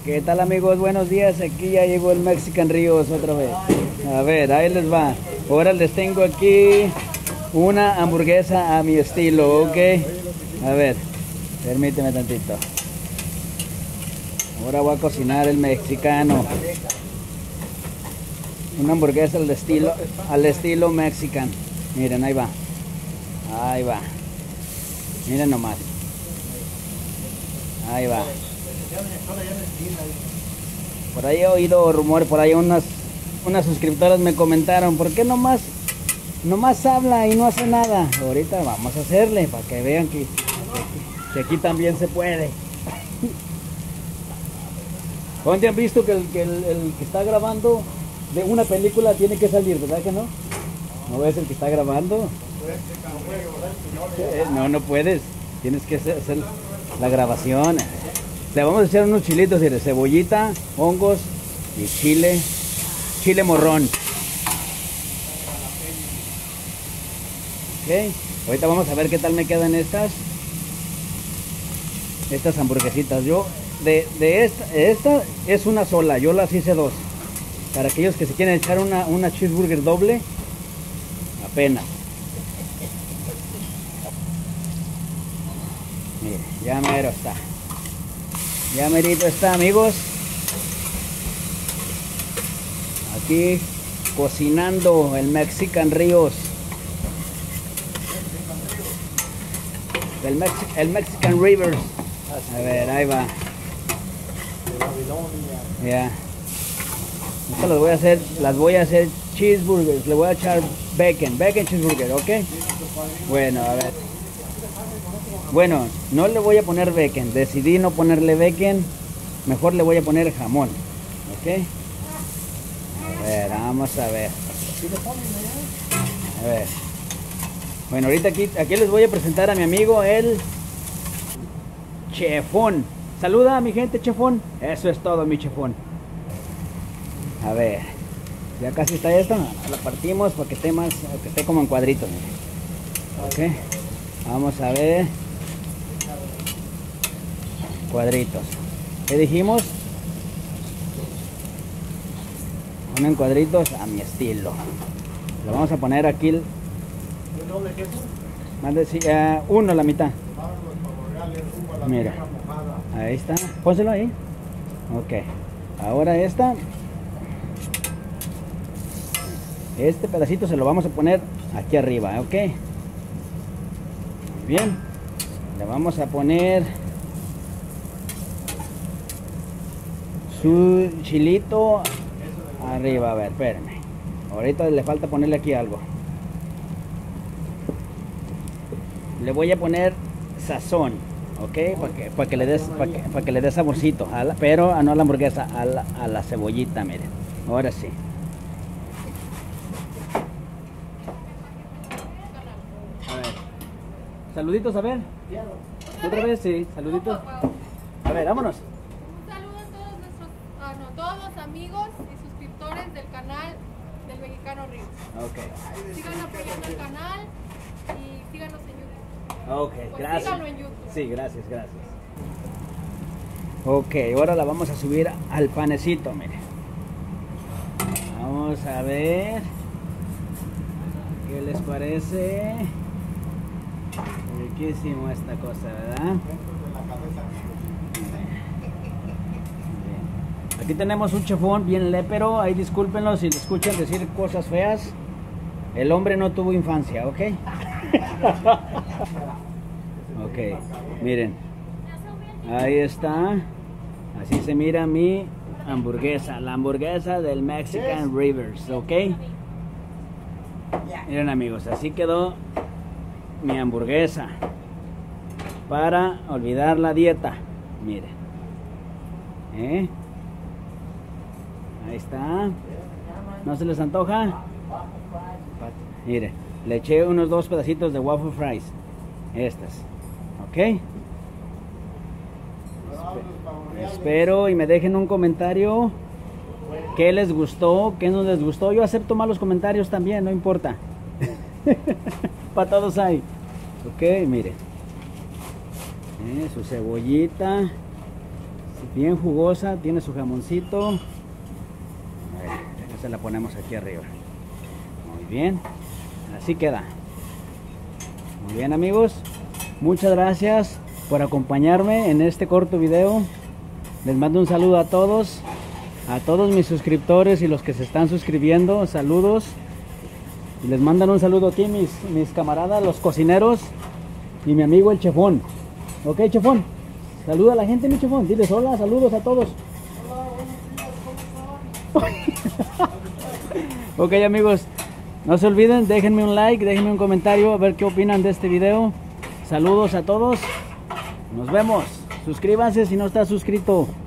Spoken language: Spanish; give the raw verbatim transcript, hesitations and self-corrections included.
¿Qué tal, amigos? Buenos días. Aquí ya llegó el Mexican Ríos otra vez. A ver, ahí les va. Ahora les tengo aquí una hamburguesa a mi estilo, ¿ok? A ver, permíteme tantito. Ahora voy a cocinar el mexicano. Una hamburguesa al estilo, al estilo mexican. Miren, ahí va. Ahí va. Miren nomás. Ahí va. Por ahí he oído rumores, por ahí unas unas suscriptoras me comentaron, ¿por qué nomás nomás habla y no hace nada? Ahorita vamos a hacerle para que vean que, que aquí también se puede. ¿Dónde han visto que, el que el, el que está grabando de una película tiene que salir, verdad que no? ¿No ves el que está grabando? No, no puedes. Tienes que hacer, hacer la grabación. Le vamos a echar unos chilitos de cebollita, hongos y chile, chile morrón. Ok, ahorita vamos a ver qué tal me quedan estas estas hamburguesitas. Yo de, de esta, esta es una sola, yo las hice dos. Para aquellos que se quieren echar una, una cheeseburger doble, apenas. Mire, ya mero está. Ya merito está, amigos. Aquí cocinando el Mexican Ríos. El, Mexi el Mexican Rivers. A ver, ahí va. Ya. Estas las voy a hacer, las voy a hacer cheeseburgers. Le voy a echar bacon, bacon cheeseburger, ¿ok? Bueno, a ver. Bueno, no le voy a poner bacon. Decidí no ponerle bacon. Mejor le voy a poner jamón, ¿ok? A ver, vamos a ver. A ver. Bueno, ahorita aquí, aquí les voy a presentar a mi amigo, el Chefón. Saluda a mi gente, Chefón. Eso es todo, mi Chefón. A ver, ya casi está esto. La partimos para que esté más, que esté como en cuadritos. Ok, vamos a ver. Cuadritos. ¿Qué dijimos? Uno en cuadritos a mi estilo. Lo vamos a poner aquí. El... Más de, uh, uno a la mitad. Mira, ahí está. Pónselo ahí. Ok. Ahora esta. Este pedacito se lo vamos a poner aquí arriba, ok. Bien. Le vamos a poner su chilito arriba. A ver, espérenme. Ahorita le falta ponerle aquí algo. Le voy a poner sazón, ok, para que, para que le des para que, para que le dé saborcito, a la, pero a no a la hamburguesa, a la, a la cebollita, miren. Ahora sí. A ver. Saluditos, a ver. Otra vez, sí, saluditos. A ver, vámonos. Un saludo a todos nuestros, ah, no, todos los amigos y suscriptores del canal del Mexicano Ríos. Ok. Sigan apoyando el canal y síganos en YouTube. Ok, Pues gracias. síganlo en YouTube. Sí, gracias, gracias. Ok, ahora la vamos a subir al panecito, mire. Vamos a ver qué les parece. Riquísimo esta cosa, ¿verdad? Bien. Aquí tenemos un chefón bien lépero. Ahí discúlpenlo si le escuchan decir cosas feas. El hombre no tuvo infancia, ¿ok? Ok, miren. Ahí está. Así se mira mi hamburguesa. La hamburguesa del Mexican Rivers, ¿ok? Miren, amigos, así quedó mi hamburguesa. Para olvidar la dieta. Miren. ¿Eh? Ahí está. ¿No se les antoja? Miren, le eché unos dos pedacitos de waffle fries. Estas. ¿Ok? Espe- espero y me dejen un comentario. ¿Qué les gustó? ¿Qué no les gustó? Yo acepto malos comentarios también, no importa. Para todos hay. Ok, miren. Eh, su cebollita. bien jugosa, tiene su jamoncito. A ver, esa la ponemos aquí arriba. Muy bien, así queda. Muy bien, amigos, muchas gracias por acompañarme en este corto video. Les mando un saludo a todos, a todos mis suscriptores y los que se están suscribiendo, saludos. Y les mandan un saludo aquí mis, mis camaradas, los cocineros, y mi amigo el chefón. Ok, chefón, saluda a la gente, mi chefón, diles hola, saludos a todos. Hola, buenos días, ¿cómo están? Ok, amigos, no se olviden, déjenme un like, déjenme un comentario a ver qué opinan de este video. Saludos a todos, nos vemos, suscríbanse si no estás suscrito.